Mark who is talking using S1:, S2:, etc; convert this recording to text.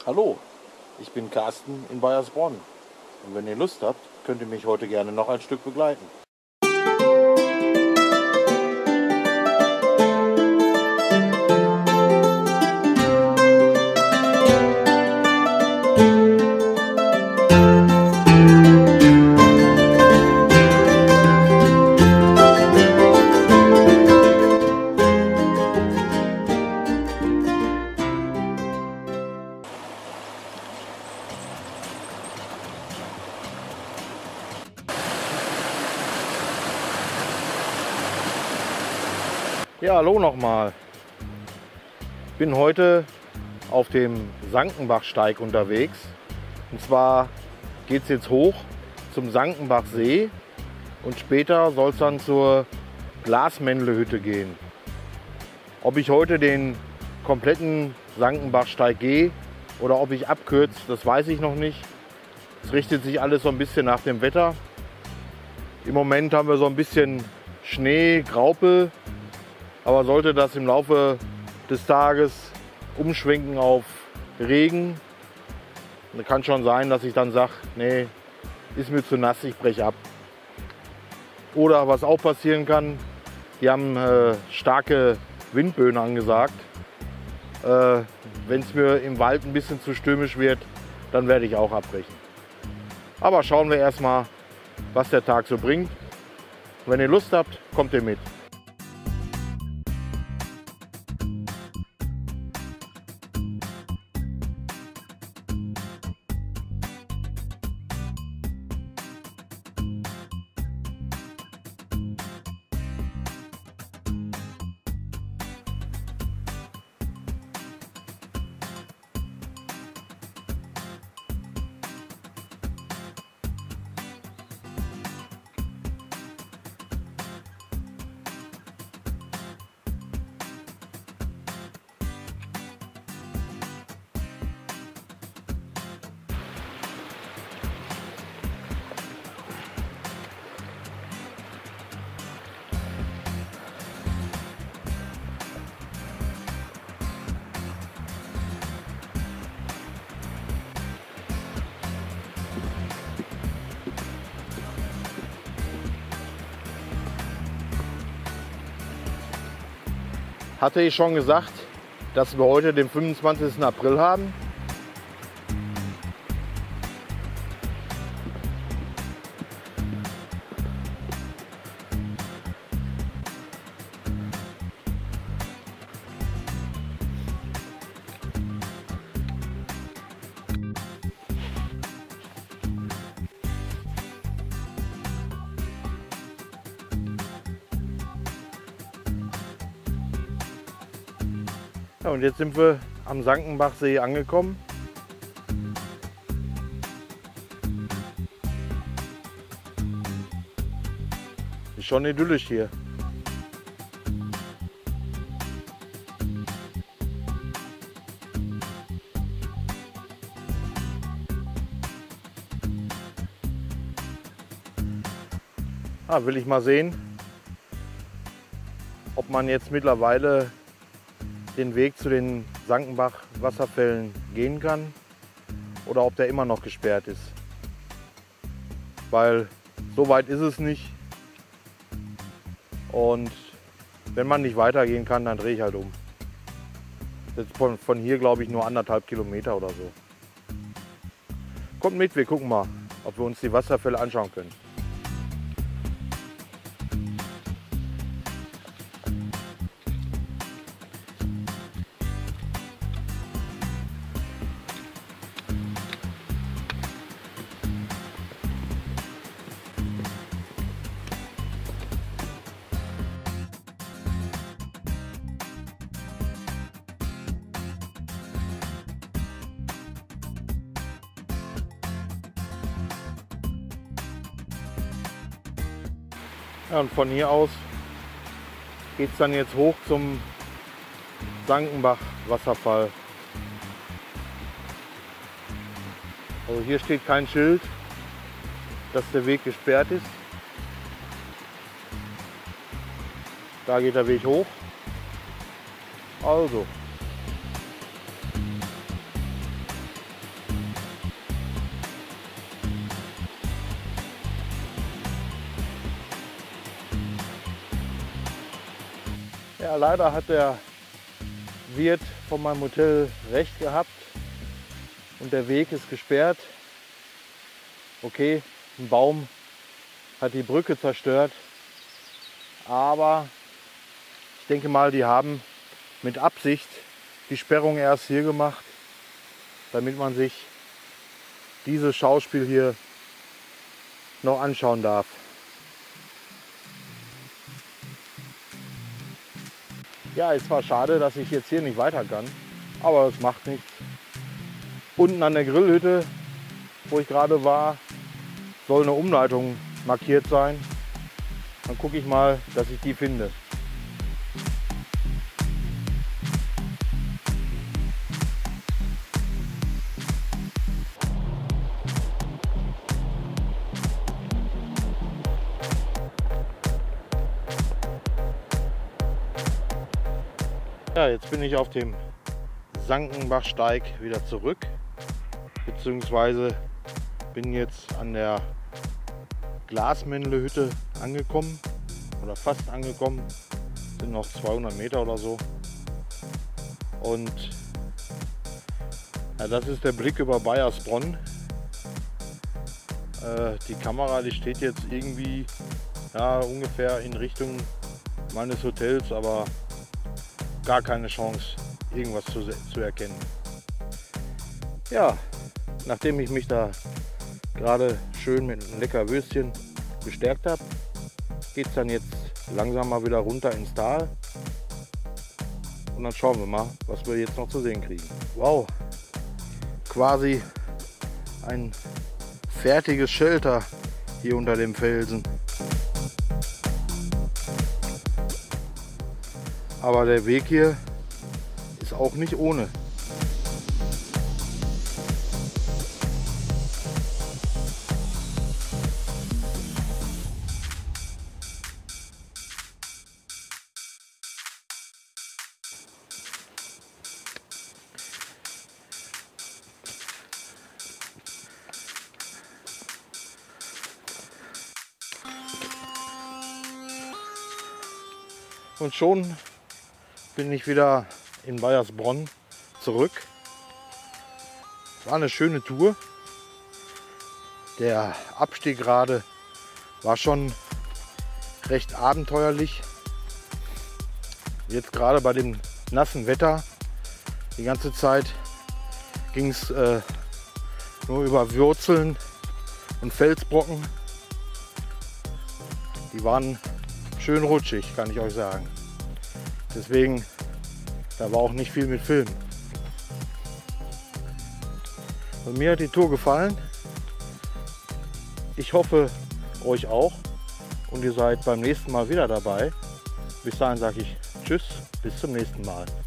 S1: Hallo, ich bin Carsten in Baiersbronn und wenn ihr Lust habt, könnt ihr mich heute gerne noch ein Stück begleiten. Ja, hallo nochmal. Ich bin heute auf dem Sankenbachsteig unterwegs. Und zwar geht es jetzt hoch zum Sankenbachsee und später soll es dann zur Glasmännlehütte gehen. Ob ich heute den kompletten Sankenbachsteig gehe oder ob ich abkürze, das weiß ich noch nicht. Es richtet sich alles so ein bisschen nach dem Wetter. Im Moment haben wir so ein bisschen Schnee, Graupel. Aber sollte das im Laufe des Tages umschwenken auf Regen, dann kann schon sein, dass ich dann sage, nee, ist mir zu nass, ich breche ab. Oder was auch passieren kann, die haben starke Windböen angesagt. Wenn es mir im Wald ein bisschen zu stürmisch wird, dann werde ich auch abbrechen. Aber schauen wir erstmal, was der Tag so bringt. Und wenn ihr Lust habt, kommt ihr mit. Hatte ich schon gesagt, dass wir heute den 25. April haben? Ja, und jetzt sind wir am Sankenbachsee angekommen. Ist schon idyllisch hier. Will ich mal sehen, ob man jetzt mittlerweile den Weg zu den Sankenbach-Wasserfällen gehen kann oder ob der immer noch gesperrt ist. Weil so weit ist es nicht. Und wenn man nicht weitergehen kann, dann drehe ich halt um. Das ist von hier, glaube ich, nur 1,5 Kilometer oder so. Kommt mit, wir gucken mal, ob wir uns die Wasserfälle anschauen können. Ja, und von hier aus geht es dann jetzt hoch zum Sankenbach-Wasserfall. Also hier steht kein Schild, dass der Weg gesperrt ist. Da geht der Weg hoch. Ja, leider hat der Wirt von meinem Hotel recht gehabt und der Weg ist gesperrt. Okay, ein Baum hat die Brücke zerstört, aber ich denke mal, die haben mit Absicht die Sperrung erst hier gemacht, damit man sich dieses Schauspiel hier noch anschauen darf. Ja, es war schade, dass ich jetzt hier nicht weiter kann, aber es macht nichts. Unten an der Grillhütte, wo ich gerade war, soll eine Umleitung markiert sein. Dann gucke ich mal, dass ich die finde. Ja, jetzt bin ich auf dem Sankenbachsteig wieder zurück, beziehungsweise bin jetzt an der Glasmännle-Hütte angekommen oder fast angekommen, sind noch 200 Meter oder so. Und ja, das ist der Blick über Baiersbronn. Die Kamera, die steht jetzt irgendwie ja, ungefähr in Richtung meines Hotels, aber gar keine Chance, irgendwas zu erkennen. Ja, nachdem ich mich da gerade schön mit einem lecker Würstchen bestärkt habe, geht es dann jetzt langsam mal wieder runter ins Tal. Und dann schauen wir mal, was wir jetzt noch zu sehen kriegen. Wow, quasi ein fertiges Shelter hier unter dem Felsen. Aber der Weg hier ist auch nicht ohne. Und schon bin ich wieder in Baiersbronn zurück. War eine schöne Tour. Der Abstieg gerade war schon recht abenteuerlich. Jetzt gerade bei dem nassen Wetter, die ganze Zeit ging es nur über Wurzeln und Felsbrocken. Die waren schön rutschig, kann ich euch sagen. Deswegen, da war auch nicht viel mit Film. Und mir hat die Tour gefallen. Ich hoffe, euch auch. Und ihr seid beim nächsten Mal wieder dabei. Bis dahin sage ich Tschüss, bis zum nächsten Mal.